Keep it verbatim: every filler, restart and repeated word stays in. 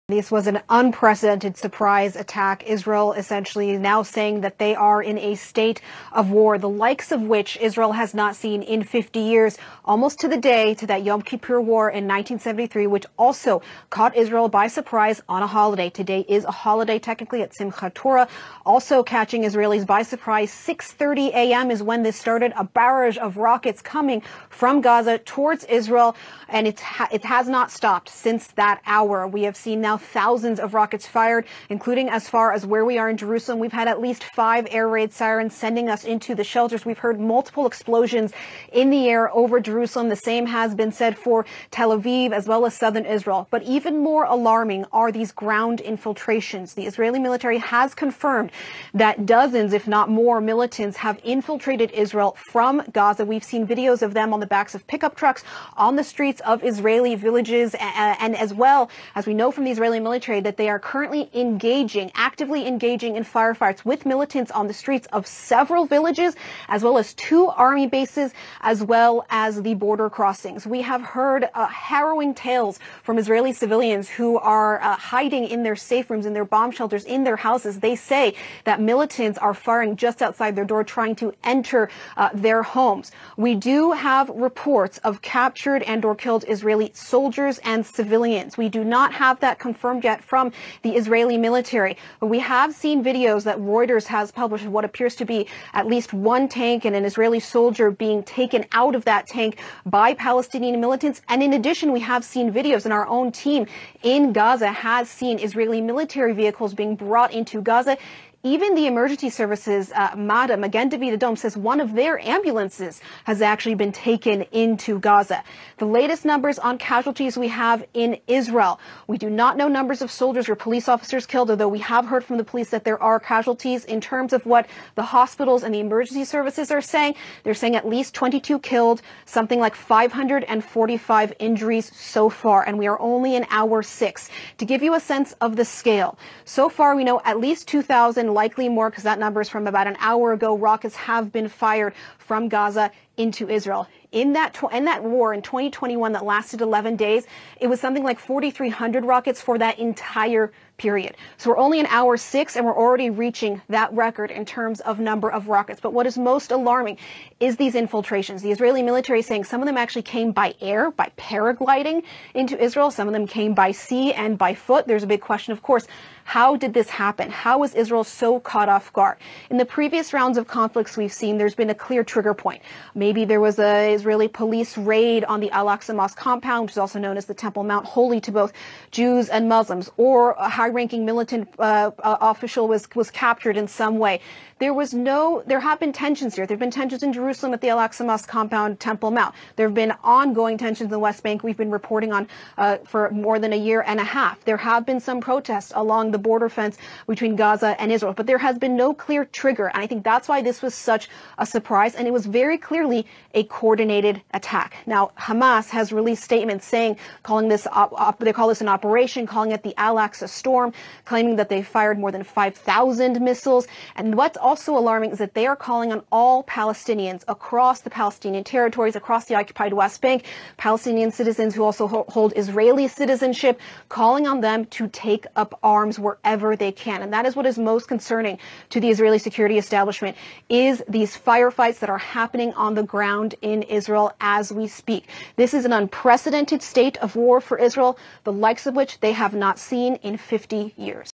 This was an unprecedented surprise attack. Israel essentially now saying that they are in a state of war, the likes of which Israel has not seen in fifty years, almost to the day to that Yom Kippur war in nineteen seventy-three, which also caught Israel by surprise on a holiday. Today is a holiday technically at Simchat Torah, also catching Israelis by surprise. six thirty a m is when this started, a barrage of rockets coming from Gaza towards Israel, and it's ha- it has not stopped since that hour. We have seen now thousands of rockets fired, including as far as where we are in Jerusalem. We've had at least five air raid sirens sending us into the shelters. We've heard multiple explosions in the air over Jerusalem. The same has been said for Tel Aviv as well as southern Israel. But even more alarming are these ground infiltrations. The Israeli military has confirmed that dozens, if not more, militants have infiltrated Israel from Gaza. We've seen videos of them on the backs of pickup trucks on the streets of Israeli villages, and as well as we know from the Israeli military that they are currently engaging, actively engaging in firefights with militants on the streets of several villages, as well as two army bases, as well as the border crossings. We have heard uh, harrowing tales from Israeli civilians who are uh, hiding in their safe rooms, in their bomb shelters, in their houses. They say that militants are firing just outside their door, trying to enter uh, their homes. We do have reports of captured and or killed Israeli soldiers and civilians. We do not have that confirmed yet from the Israeli military, but we have seen videos that Reuters has published of what appears to be at least one tank and an Israeli soldier being taken out of that tank by Palestinian militants. And in addition, we have seen videos, and our own team in Gaza has seen Israeli military vehicles being brought into Gaza. Even the emergency services, uh, MADA, Magen David Adom, says one of their ambulances has actually been taken into Gaza. The latest numbers on casualties we have in Israel. We do not know numbers of soldiers or police officers killed, although we have heard from the police that there are casualties. In terms of what the hospitals and the emergency services are saying, they're saying at least twenty-two killed, something like five hundred forty-five injuries so far, and we are only in hour six. To give you a sense of the scale, so far we know at least two thousand, likely more because that number is from about an hour ago, rockets have been fired from Gaza into Israel. In that tw- in that war in twenty twenty-one that lasted eleven days, it was something like forty-three hundred rockets for that entire period. So we're only in hour six and we're already reaching that record in terms of number of rockets. But what is most alarming is these infiltrations. The Israeli military is saying some of them actually came by air, by paragliding into Israel. Some of them came by sea and by foot. There's a big question, of course, how did this happen? How was Israel so caught off guard? In the previous rounds of conflicts we've seen, there's been a clear trigger point. Maybe there was a Israeli police raid on the Al-Aqsa Mosque compound, which is also known as the Temple Mount, holy to both Jews and Muslims, or a high-ranking militant uh, uh, official was was captured in some way. There was no, there have been tensions here. There have been tensions in Jerusalem at the Al-Aqsa Mosque compound, Temple Mount. There have been ongoing tensions in the West Bank we've been reporting on uh, for more than a year and a half. There have been some protests along the border fence between Gaza and Israel, but there has been no clear trigger. And I think that's why this was such a surprise. And it was very clearly a coordinated attack. Now, Hamas has released statements saying, calling this, op- op- they call this an operation, calling it the Al-Aqsa Storm, claiming that they fired more than five thousand missiles. And what's also alarming is that they are calling on all Palestinians across the Palestinian territories, across the occupied West Bank, Palestinian citizens who also ho- hold Israeli citizenship, calling on them to take up arms wherever they can. And that is what is most concerning to the Israeli security establishment, is these firefights that are happening on the ground in Israel as we speak. This is an unprecedented state of war for Israel, the likes of which they have not seen in fifty years.